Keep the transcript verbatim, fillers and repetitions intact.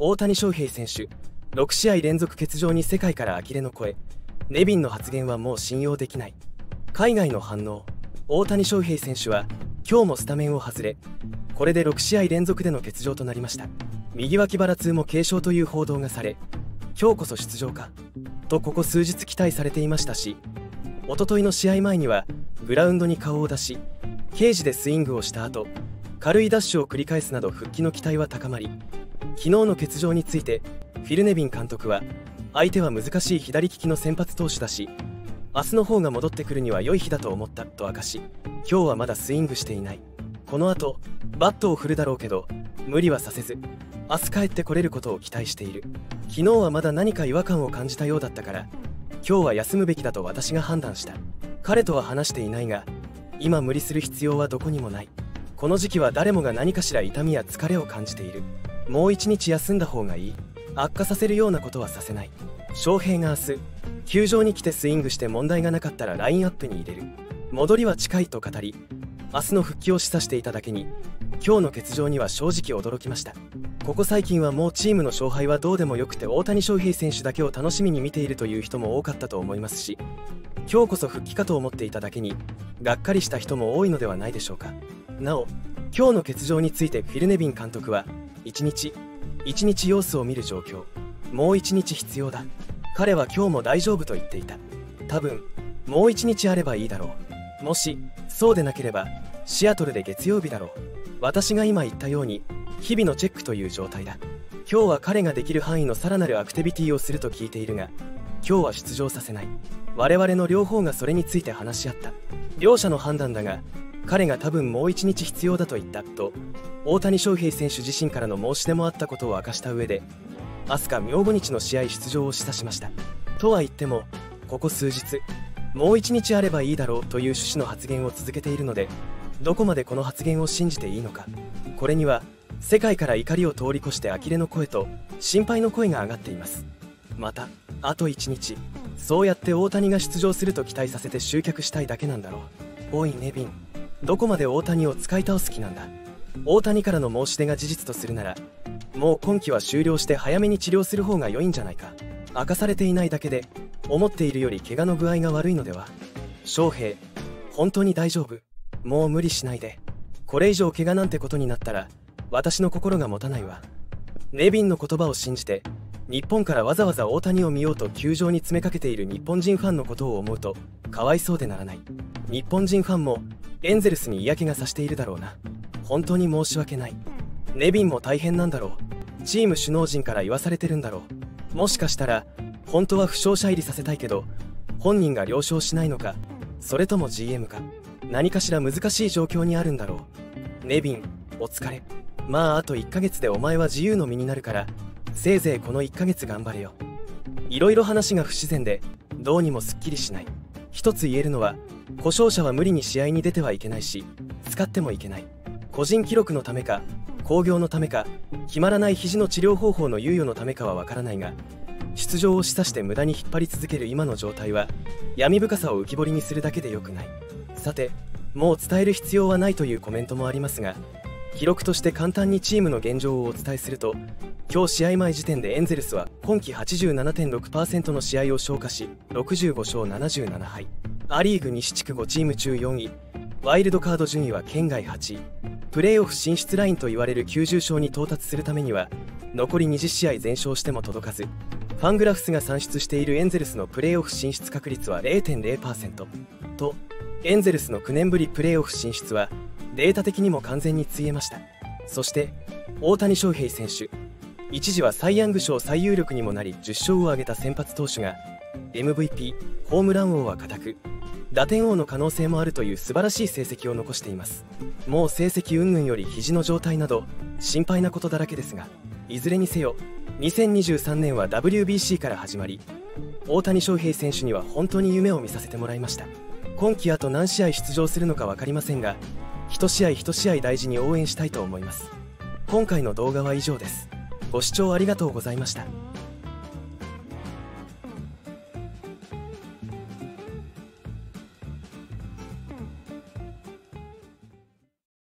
大谷翔平選手、ろくしあい連続欠場に世界から呆れの声。ネビンの発言はもう信用できない。海外の反応。大谷翔平選手は今日もスタメンを外れ、これでろくしあい連続での欠場となりました。右脇腹痛も軽症という報道がされ、今日こそ出場かとここ数日期待されていましたし、一昨日の試合前にはグラウンドに顔を出し、ケージでスイングをした後、軽いダッシュを繰り返すなど復帰の期待は高まり、昨日の欠場についてフィル・ネビン監督は、相手は難しい左利きの先発投手だし、明日の方が戻ってくるには良い日だと思ったと明かし、今日はまだスイングしていない。この後バットを振るだろうけど無理はさせず、明日帰ってこれることを期待している。昨日はまだ何か違和感を感じたようだったから、今日は休むべきだと私が判断した。彼とは話していないが、今無理する必要はどこにもない。この時期は誰もが何かしら痛みや疲れを感じている。もう一日休んだ方がいい。悪化させるようなことはさせない。翔平が明日球場に来てスイングして問題がなかったらラインアップに入れる。戻りは近いと語り、明日の復帰を示唆していただけに、今日の欠場には正直驚きました。ここ最近はもうチームの勝敗はどうでもよくて、大谷翔平選手だけを楽しみに見ているという人も多かったと思いますし、今日こそ復帰かと思っていただけにがっかりした人も多いのではないでしょうか。なお、今日の欠場についてフィル・ネビン監督は、一日一日様子を見る状況、もう一日必要だ、彼は今日も大丈夫と言っていた。多分もう一日あればいいだろう。もしそうでなければシアトルで月曜日だろう。私が今言ったように日々のチェックという状態だ。今日は彼ができる範囲のさらなるアクティビティをすると聞いているが、今日は出場させない。我々の両方がそれについて話し合った。両者の判断だが、彼が多分もう一日必要だと言ったと大谷翔平選手自身からの申し出もあったことを明かした上で、明日か明後日の試合出場を示唆しました。とは言ってもここ数日もう一日あればいいだろうという趣旨の発言を続けているので、どこまでこの発言を信じていいのか。これには世界から怒りを通り越して呆れの声と心配の声が上がっています。またあといちにち、そうやって大谷が出場すると期待させて集客したいだけなんだろう。おいネビン、どこまで大谷を使い倒す気なんだ。大谷からの申し出が事実とするなら、もう今季は終了して早めに治療する方が良いんじゃないか。明かされていないだけで思っているより怪我の具合が悪いのでは。翔平、本当に大丈夫？もう無理しないで。これ以上怪我なんてことになったら私の心が持たないわ。ネビンの言葉を信じて日本からわざわざ大谷を見ようと球場に詰めかけている日本人ファンのことを思うとかわいそうでならない。日本人ファンもエンゼルスに嫌気がさしているだろうな。本当に申し訳ない。ネビンも大変なんだろう。チーム首脳陣から言わされてるんだろう。もしかしたら本当は負傷者入りさせたいけど本人が了承しないのか、それとも ジーエム か、何かしら難しい状況にあるんだろう。ネビン、お疲れ。まああといっかげつでお前は自由の身になるから、せいぜいこのいっかげつ頑張れよ。いろいろ話が不自然でどうにもすっきりしない。一つ言えるのは、故障者は無理に試合に出てはいけないし、使ってもいけない。個人記録のためか興行のためか、決まらない肘の治療方法の猶予のためかはわからないが、出場を示唆して無駄に引っ張り続ける今の状態は闇深さを浮き彫りにするだけでよくない。さて、もう伝える必要はないというコメントもありますが、記録として簡単にチームの現状をお伝えすると、今日試合前時点でエンゼルスは今季 はちじゅうななてんろくパーセント の試合を消化しろくじゅうごしょうななじゅうななはい。ア・リーグ西地区ごチーム中よんい、ワイルドカード順位は県外はちい。プレーオフ進出ラインといわれるきゅうじゅうしょうに到達するためには残りにじゅっしあい全勝しても届かず、ファングラフスが算出しているエンゼルスのプレーオフ進出確率は れいてんれいパーセント と、エンゼルスのきゅうねんぶりプレーオフ進出はデータ的にも完全についえました。そして大谷翔平選手、一時はサイ・ヤング賞最有力にもなりじゅっしょうを挙げた先発投手が エムブイピー、ホームラン王は固く、打点王の可能性もあるという素晴らしい成績を残しています。もう成績云々より肘の状態など心配なことだらけですが、いずれにせよにせんにじゅうさんねんは ダブリュービーシー から始まり、大谷翔平選手には本当に夢を見させてもらいました。今季あと何試合出場するのか分かりませんが、一試合一試合大事に応援したいと思います。今回の動画は以上です。ご視聴ありがとうございました。